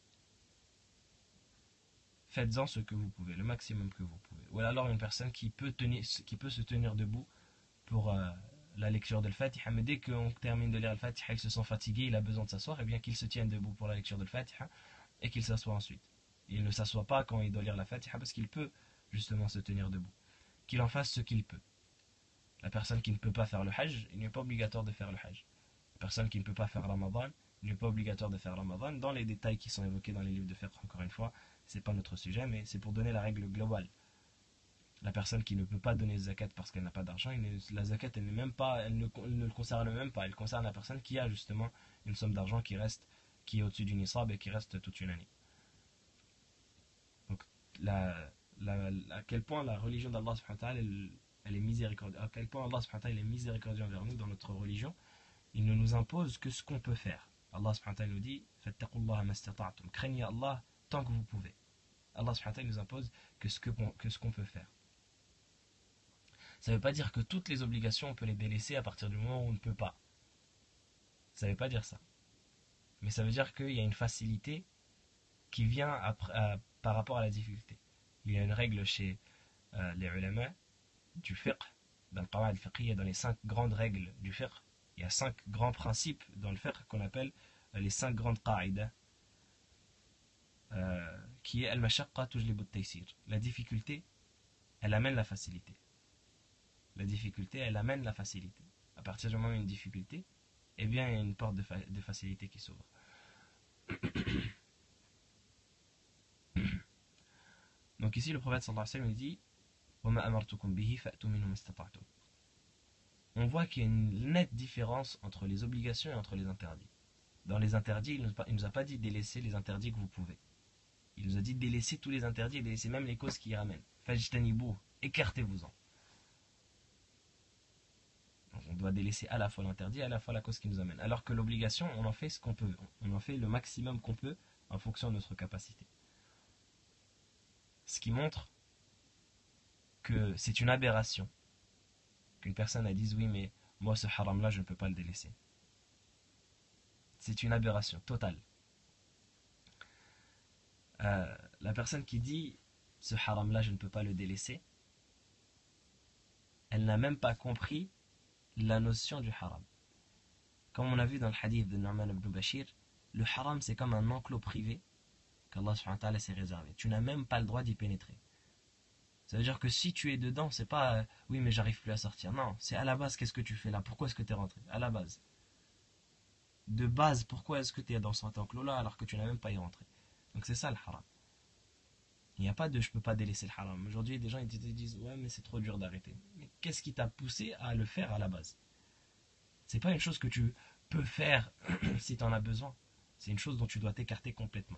Faites-en ce que vous pouvez, le maximum que vous pouvez. Ou alors une personne qui peut, tenir, qui peut se tenir debout pour euh, la lecture de l'Fatiha, mais dès qu'on termine de lire l'Fatiha, il se sent fatigué, il a besoin de s'asseoir, et bien qu'il se tienne debout pour la lecture de l'Fatiha et qu'il s'assoie ensuite. Il ne s'assoit pas quand il doit lire la Fatiha parce qu'il peut justement se tenir debout. Qu'il en fasse ce qu'il peut. La personne qui ne peut pas faire le Hajj, il n'est pas obligatoire de faire le Hajj. La personne qui ne peut pas faire Ramadan, il n'est pas obligatoire de faire Ramadan. Dans les détails qui sont évoqués dans les livres de fiqh, encore une fois, c'est pas notre sujet, mais c'est pour donner la règle globale. La personne qui ne peut pas donner zakat parce qu'elle n'a pas d'argent, la zakat elle, n'est même pas, elle, ne, elle ne le concerne même pas. Elle concerne la personne qui a justement une somme d'argent qui reste, qui est au-dessus du nisab et qui reste toute une année. Donc, la, la, la, à quel point la religion d'Allah subhanahu wa ta'ala, elle, elle est miséricordieuse, à quel point Allah subhanahu wa ta'ala est miséricordieux envers nous dans notre religion, il ne nous impose que ce qu'on peut faire. Allah subhanahu wa ta'ala nous dit fattaqullaha mastata'tum, craignez Allah tant que vous pouvez. Allah subhanahu wa ta'ala nous impose que ce qu'on que ce qu'on peut faire. Ça ne veut pas dire que toutes les obligations on peut les délaisser à partir du moment où on ne peut pas. Ça ne veut pas dire ça. Mais ça veut dire qu'il y a une facilité qui vient après, à, par rapport à la difficulté. Il y a une règle chez euh, les ulama du fiqh, dans le qawa'id al-fiqhiyya, dans les cinq grandes règles du fiqh, il y a cinq grands principes dans le fiqh qu'on appelle euh, les cinq grandes qa'idas, euh, qui est al-mashaqqa tujlibu at-taysir. La difficulté, elle amène la facilité. La difficulté, elle amène la facilité. À partir du moment où il y a une difficulté, eh bien, il y a une porte de, fa de facilité qui s'ouvre. Donc ici, le prophète sallallahu alayhi wa sallam dit وَمَا أَمَرْتُكُمْ بِهِ فَأْتُوا مِنْهُ مَا اسْتَطَعْتُمْ. On voit qu'il y a une nette différence entre les obligations et entre les interdits. Dans les interdits, il ne nous, nous a pas dit délaisser les interdits que vous pouvez. Il nous a dit délaisser tous les interdits et délaisser même les causes qui y ramènent. Fajtanibu, écartez-vous-en. On doit délaisser à la fois l'interdit et à la fois la cause qui nous amène. Alors que l'obligation, on en fait ce qu'on peut. On en fait le maximum qu'on peut en fonction de notre capacité. Ce qui montre que c'est une aberration qu'une personne a dit oui mais moi ce haram là je ne peux pas le délaisser. C'est une aberration totale. Euh, la personne qui dit ce haram là je ne peux pas le délaisser, elle n'a même pas compris la notion du haram. Comme on a vu dans le hadith de Nu'man ibn Bashir, le haram c'est comme un enclos privé qu'Allah subhanahu wa ta'ala s'est réservé. Tu n'as même pas le droit d'y pénétrer. Ça veut dire que si tu es dedans, c'est pas euh, oui mais j'arrive plus à sortir. Non, c'est à la base qu'est-ce que tu fais là? Pourquoi est-ce que tu es rentré? À la base. De base, pourquoi est-ce que tu es dans cet enclos là alors que tu n'as même pas y rentré? Donc c'est ça le haram. Il n'y a pas de je peux pas délaisser le haram. Aujourd'hui, des gens ils te disent ouais mais c'est trop dur d'arrêter. Mais qu'est-ce qui t'a poussé à le faire à la base? C'est pas une chose que tu peux faire si tu en as besoin. C'est une chose dont tu dois t'écarter complètement.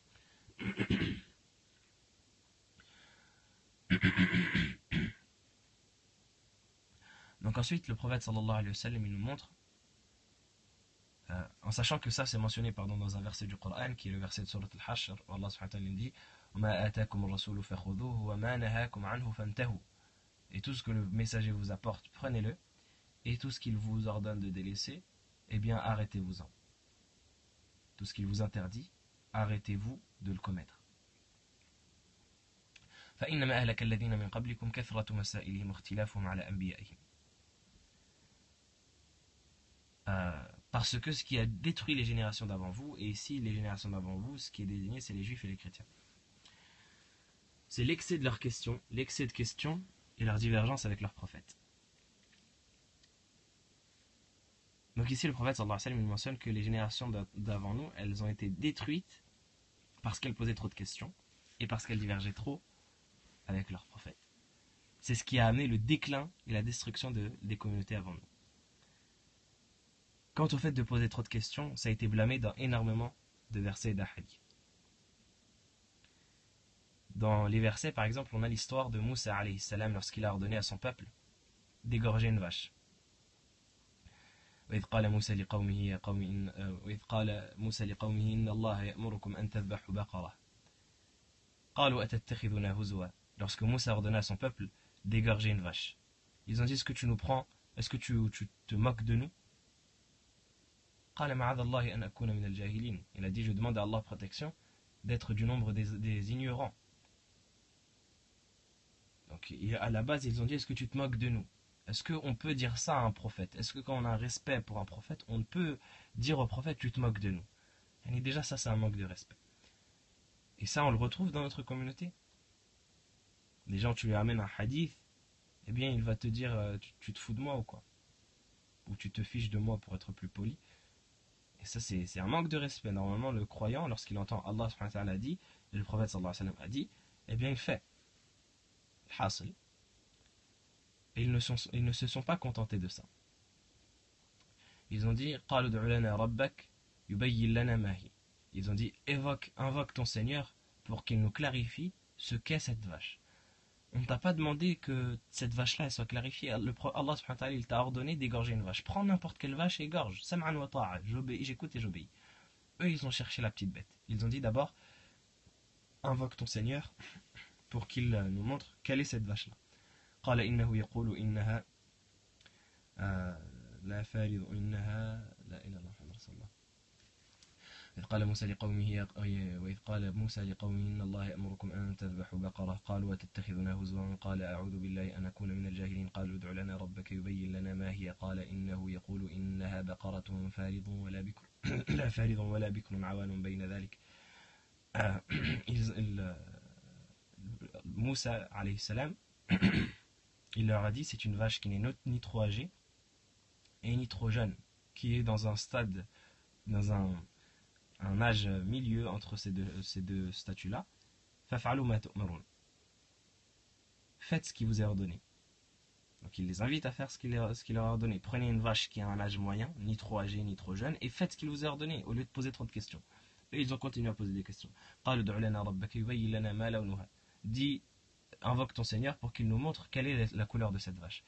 Donc ensuite, le prophète sallallahu alayhi wa sallam il nous montre, euh, en sachant que ça c'est mentionné pardon, dans un verset du Coran qui est le verset de Surat al-Hashr, où Allah subhanahu wa ta'ala dit وَمَا آتَاكُمُ الرَّسُولُ فَخُذُوهُ وَمَا نَهَاكُمْ عَنْهُ فَانْتَهُوا. Et tout ce que le messager vous apporte, prenez-le, et tout ce qu'il vous ordonne de délaisser, eh bien arrêtez-vous-en. Tout ce qu'il vous interdit, arrêtez-vous de le commettre. فإنما أهلك الذين من قبلكم كثرة مسائلهم واختلافهم على أنبيائهم. Euh, parce que ce qui a détruit les générations d'avant vous, et ici les générations d'avant vous, ce qui est désigné, c'est les juifs et les chrétiens. C'est l'excès de leurs questions, l'excès de questions et leur divergence avec leurs prophètes. Donc ici, le prophète sallallahu alayhi wa sallam mentionne que les générations d'avant nous, elles ont été détruites parce qu'elles posaient trop de questions et parce qu'elles divergeaient trop avec leur prophète. C'est ce qui a amené le déclin et la destruction de, des communautés avant nous. Quant au fait de poser trop de questions, ça a été blâmé dans énormément de versets et d'ahadith. Dans les versets, par exemple, on a l'histoire de Moussa alayhi salam lorsqu'il a ordonné à son peuple d'égorger une vache. وإذ قال موسى لقومه يا قوم إن وإذ قال موسى لقومه إن الله يأمركم أن تذبحوا بقرة قالوا أتتخذنا هزوا. Lorsque Moussa ordonna à son peuple d'égorger une vache, ils ont dit: est-ce que tu nous prends, est-ce que tu, tu te moques de nous? قال معاذ الله أن أكون من الجاهلين. Il a dit: je demande à Allah protection d'être du nombre des, des ignorants. Donc à la base ils ont dit: est-ce que tu te moques de nous? Est-ce qu'on peut dire ça à un prophète? Est-ce que quand on a un respect pour un prophète, on peut dire au prophète: tu te moques de nous? Et déjà ça c'est un manque de respect. Et ça on le retrouve dans notre communauté. Les gens, tu lui amènes un hadith, eh bien il va te dire: tu, tu te fous de moi ou quoi? Ou tu te fiches de moi, pour être plus poli. Et ça c'est, c'est un manque de respect. Normalement le croyant, lorsqu'il entend Allah subhanahu wa ta'ala dit, et le prophète sallallahu alayhi wa sallam a dit, eh bien il fait. Hasil. Et ils ne, sont, ils ne se sont pas contentés de ça. Ils ont dit: ils ont dit: évoque, invoque ton Seigneur pour qu'il nous clarifie ce qu'est cette vache. On ne t'a pas demandé que cette vache-là soit clarifiée. Le, Allah subhanahu wa ta'ala, il t'a ordonné d'égorger une vache. Prends n'importe quelle vache et égorge. Sam'an wa ta'a. J'obéis, j'écoute et j'obéis. Eux, ils ont cherché la petite bête. Ils ont dit d'abord: invoque ton Seigneur pour qu'il nous montre quelle est cette vache-là. قال إنه يقول إنها لا فارض إنها لا إله إلا الله محمد رسول الله. إذ قال موسى لقومه وإذ قال موسى لقومه إن الله يأمركم أن تذبحوا بقرة قالوا وتتخذنا هزوا قال أعوذ بالله أن أكون من الجاهلين قالوا ادع لنا ربك يبين لنا ما هي قال إنه يقول إنها بقرة فارض ولا بكر لا فارض ولا بكر عوان بين ذلك. موسى عليه السلام il leur a dit: c'est une vache qui n'est ni trop âgée et ni trop jeune, qui est dans un stade, dans un, un âge milieu entre ces deux, ces deux statuts-là. Faf'alu ma tu'marun. Faites ce qui vous est ordonné. Donc il les invite à faire ce qu'il leur, ce qu'il leur a ordonné. Prenez une vache qui a un âge moyen, ni trop âgée ni trop jeune, et faites ce qu'il vous est ordonné, au lieu de poser trop de questions. Et ils ont continué à poser des questions. Dis: invoque ton Seigneur pour qu'il nous montre quelle est la couleur de cette vache.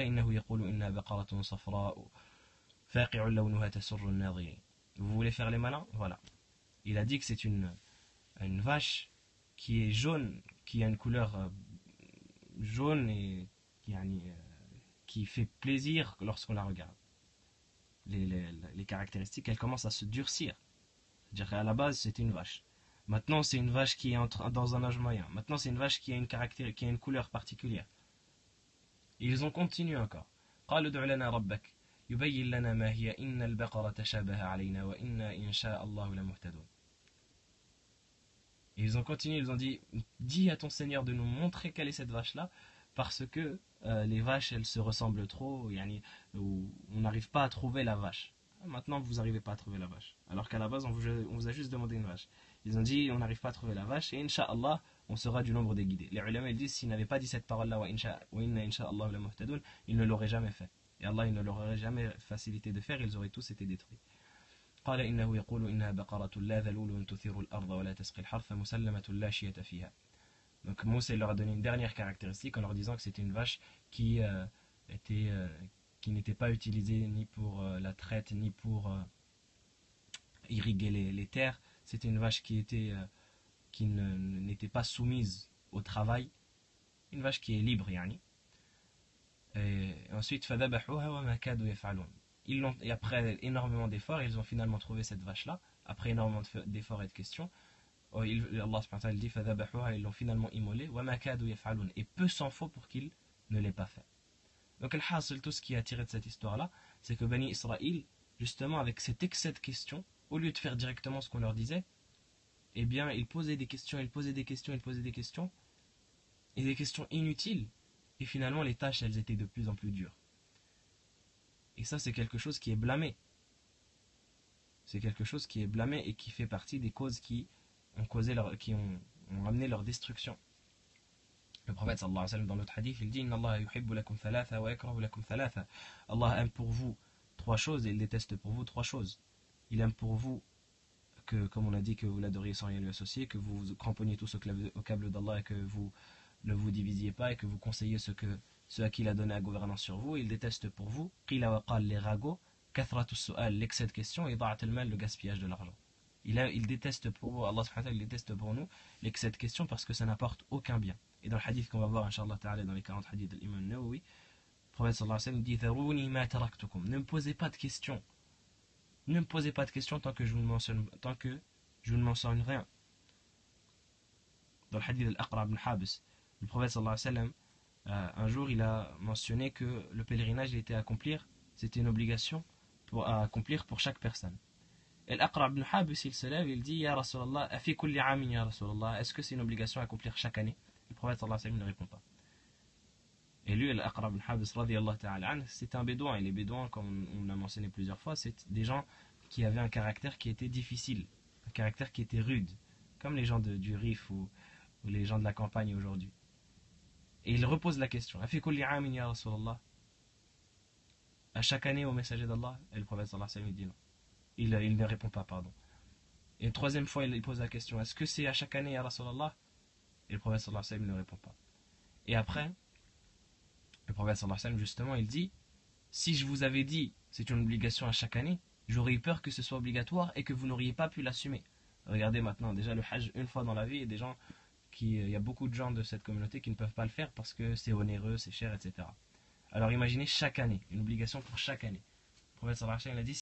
Vous voulez faire les malins? Voilà. Il a dit que c'est une, une vache qui est jaune, qui a une couleur jaune et qui, qui fait plaisir lorsqu'on la regarde. Les, les, les caractéristiques, elles commencent à se durcir. C'est-à-dire qu'à la base, c'était une vache. Maintenant, c'est une vache qui est entre, dans un âge moyen. Maintenant, c'est une vache qui a une, caractér, qui a une couleur particulière. Et ils ont continué encore. قالوا ادع لنا ربك يبين لنا ما هي إن البقرة تشابه علينا وإنا إن شاء الله لمهتدون. Et ils ont continué, ils ont dit: dis à ton Seigneur de nous montrer quelle est cette vache-là, parce que euh, les vaches, elles se ressemblent trop, yani, on n'arrive pas à trouver la vache. Maintenant, vous n'arrivez pas à trouver la vache. Alors qu'à la base, on vous, on vous a juste demandé une vache. Ils ont dit: on n'arrive pas à trouver la vache, et Inch'Allah, on sera du nombre des guidés. Les ulama, ils disent: s'ils n'avaient pas dit cette parole-là, wa inna insha'Allah la muhtadoun, ils ne l'auraient jamais fait. Et Allah, il ne leur aurait jamais facilité de faire, ils auraient tous été détruits. قال إنه يقول إنها بقرة لا ذلول تثير الأرض ولا تسقي الحرث مسلمة لا شية فيها. Donc Moussa leur a donné une dernière caractéristique en leur disant que c'était une vache qui euh, était euh, qui n'était pas utilisée ni pour euh, la traite ni pour euh, irriguer les, les terres. C'était une vache qui était euh, qui ne, n'était pas soumise au travail, une vache qui est libre, yani. Et ensuite فذبحوها وما كادوا يفعلون. Ils l'ont, et après énormément d'efforts, ils ont finalement trouvé cette vache-là. Après énormément d'efforts et de questions, oh, il, Allah subhanahu wa ta'ala dit فذبحوها, ils l'ont finalement immolée. وما كادوا يفعلون. Et peu s'en faut pour qu'ils ne l'aient pas fait. Donc le hasil, tout ce qui a tiré de cette histoire-là, c'est que Bani Israël, justement avec cet excès de questions, au lieu de faire directement ce qu'on leur disait, eh bien ils posaient des questions, ils posaient des questions, ils posaient des questions, et des questions inutiles. Et finalement les tâches, elles étaient de plus en plus dures. Et ça, c'est quelque chose qui est blâmé. C'est quelque chose qui est blâmé et qui fait partie des causes qui ont, causé leur, qui ont, ont amené leur destruction. Le prophète sallallahu alayhi wa sallam dans l'autre hadith, il dit Inna Allah yuhibbu lakum thalatha wa yakrahu lakum thalatha. Allah aime pour vous trois choses et il déteste pour vous trois choses. Il aime pour vous que, comme on a dit, que vous l'adoriez sans rien lui associer, que vous vous cramponniez tous au, au câble d'Allah et que vous ne vous divisiez pas et que vous conseillez ce, que, ce à qui il a donné la gouvernance sur vous. Il déteste pour vous, qila wa qal, les ragots, kathratu su'al, l'excès de questions, et da'at al-mal, le gaspillage de l'argent. Il, a, il déteste pour vous, Allah subhanahu wa ta'ala, il déteste pour nous l'excès de questions parce que ça n'apporte aucun bien. Et dans le hadith qu'on va voir, Inch'Allah ta'ala, dans les quarante hadiths de l'imam Nawawi, le prophète sallallahu alayhi wa sallam dit Tharouni ma taraktukum. Ne me posez pas de questions. Ne me posez pas de questions tant que je vous ne mentionne, tant que je vous ne mentionne rien. Dans le hadith de l'Aqra ibn Habis, le prophète sallallahu alayhi wa sallam, euh, un jour, il a mentionné que le pèlerinage il était à accomplir, c'était une obligation pour, à accomplir pour chaque personne. Et l'Aqra ibn Habis, il se lève, il dit Ya Rasulallah, afi kulli amin ya Rasulallah, est-ce que c'est une obligation à accomplir chaque année? Le prophète sallallahu alayhi wa sallam ne répond pas. Et lui, l'Aqra ibn Habis, radiyallahu ta'ala anhu, c'est un bédouin. Et les bédouins, comme on l'a mentionné plusieurs fois, c'est des gens qui avaient un caractère qui était difficile, un caractère qui était rude, comme les gens de, du Rif ou, ou les gens de la campagne aujourd'hui. Et il repose la question Afi kulli amin ya Rasulallah, à chaque année au messager d'Allah? Et le prophète sallallahu alayhi wa sallam dit non. Il, il ne répond pas, pardon. Et une troisième fois, il pose la question est-ce que c'est à chaque année ya Rasulallah? Et le prophète sallallahu alayhi wa sallam ne répond pas. Et après, le prophète sallallahu alayhi wa sallam, justement, il dit si je vous avais dit c'est une obligation à chaque année, j'aurais eu peur que ce soit obligatoire et que vous n'auriez pas pu l'assumer. Regardez maintenant, déjà le hajj une fois dans la vie, et des gens qui, il y a beaucoup de gens de cette communauté qui ne peuvent pas le faire parce que c'est onéreux, c'est cher, et cetera. Alors imaginez chaque année, une obligation pour chaque année. Le prophète sallallahu alayhi wa sallam a dit